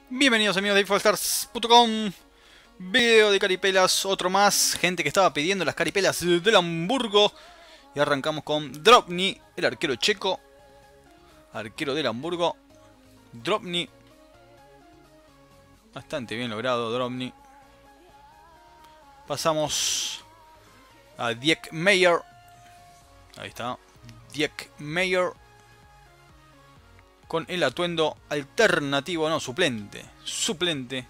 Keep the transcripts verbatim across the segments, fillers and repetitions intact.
Bienvenidos amigos de infostars punto com. Video de caripelas, otro más. Gente que estaba pidiendo las caripelas del Hamburgo. Y arrancamos con Drobny, el arquero checo. Arquero del Hamburgo. Drobny. Bastante bien logrado Drobny. Pasamos a Dijk Meijer. Ahí está. Dijk Meijer. Con el atuendo alternativo, no, suplente. Suplente.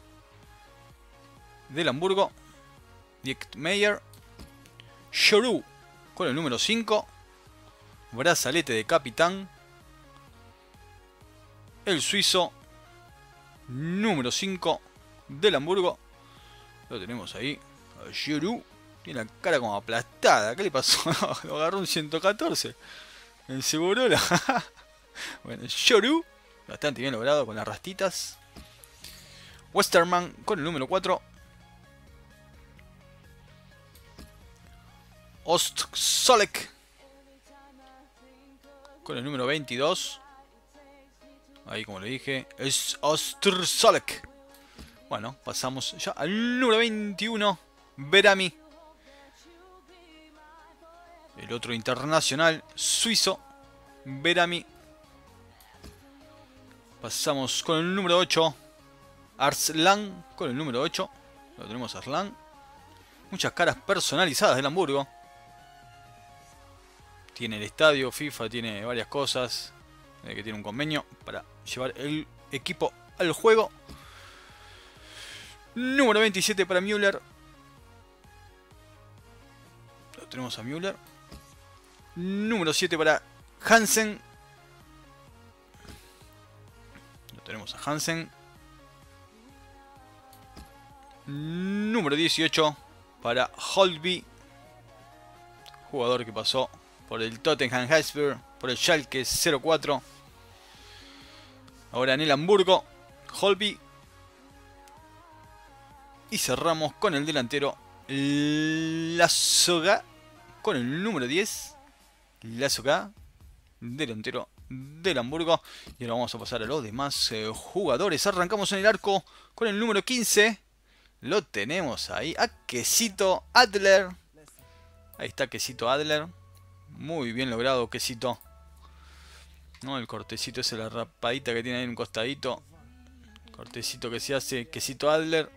Del Hamburgo. Dijk Meijer. Giroud con el número cinco. Brazalete de capitán. El suizo. Número cinco del Hamburgo. Lo tenemos ahí. Giroud. Tiene la cara como aplastada. ¿Qué le pasó? No, lo agarró un ciento catorce. En Segurola. Bueno, Giroud. Bastante bien logrado con las rastitas. Westerman con el número cuatro. Ostsolek con el número veintidós. Ahí, como le dije, es Ostsolek. Bueno, pasamos ya al número veintiuno. Berami. El otro internacional suizo. Berami. Pasamos con el número ocho. Arslan con el número ocho. Lo tenemos a Arslan. Muchas caras personalizadas del Hamburgo. Tiene el estadio, FIFA, tiene varias cosas. Eh, que tiene un convenio para llevar el equipo al juego. Número veintisiete para Müller. Lo tenemos a Müller. Número siete para Hansen. Lo tenemos a Hansen. Número dieciocho para Holtby. Jugador que pasó por el Tottenham Hotspur, por el Schalke cero cuatro. Ahora en el Hamburgo, Holtby. Y cerramos con el delantero Lasogga, con el número diez. Lasogga, delantero del Hamburgo. Y ahora vamos a pasar a los demás eh, jugadores. Arrancamos en el arco con el número quince. Lo tenemos ahí a Quesito Adler. Ahí está Quesito Adler. Muy bien logrado Quesito. No, el cortecito ese, la rapadita que tiene ahí en un costadito. Cortecito que se hace Quesito Adler.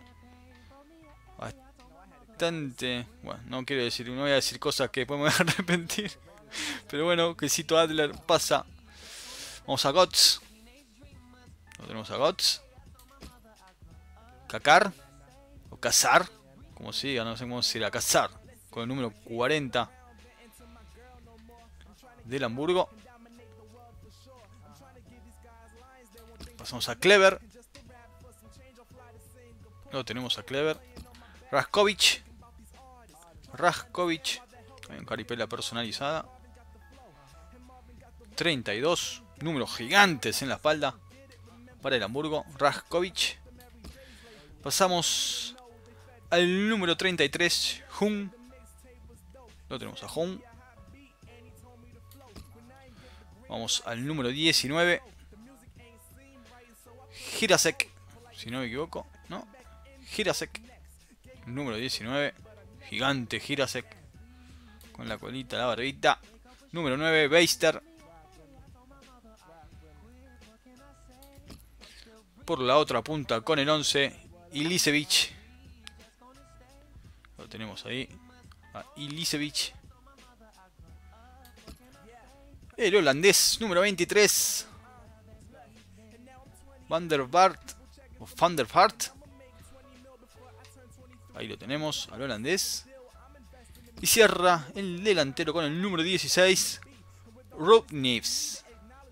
Bastante... Bueno, no quiero decir, no voy a decir cosas que después me voy a arrepentir. Pero bueno, Quesito Adler pasa. Vamos a Götze. Lo tenemos a Götze. Kaká. O Cazar. Como se diga, no sé cómo se dirá. Cazar. Con el número cuarenta. Del Hamburgo. Pasamos a Clever. Lo tenemos a Clever. Raskovic. Raskovic. Hay un caripela personalizada. treinta y dos. Números gigantes en la espalda. Para el Hamburgo. Raskovic. Pasamos al número treinta y tres. Hum. Lo tenemos a Hum. Vamos al número diecinueve. Jirasek. Si no me equivoco. ¿No? Jirasek. Número diecinueve. Gigante Jirasek. Con la colita, la barbita. Número nueve. Beister. Por la otra punta con el once. Ilisevic. Lo tenemos ahí. A Ilisevic. El holandés, número veintitrés. Van der Vaart. O Van der Vaart. Ahí lo tenemos, al holandés. Y cierra el delantero con el número dieciséis. Ruud Neves.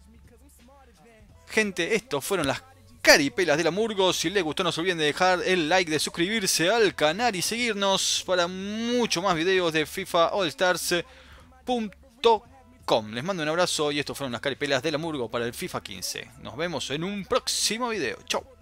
Gente, estos fueron las caripelas del Hamburgo. Si les gustó, no se olviden de dejar el like, de suscribirse al canal y seguirnos para mucho más videos de FIFA All Stars punto com. Les mando un abrazo y estos fueron las caripelas del Hamburgo para el FIFA quince. Nos vemos en un próximo video. Chau.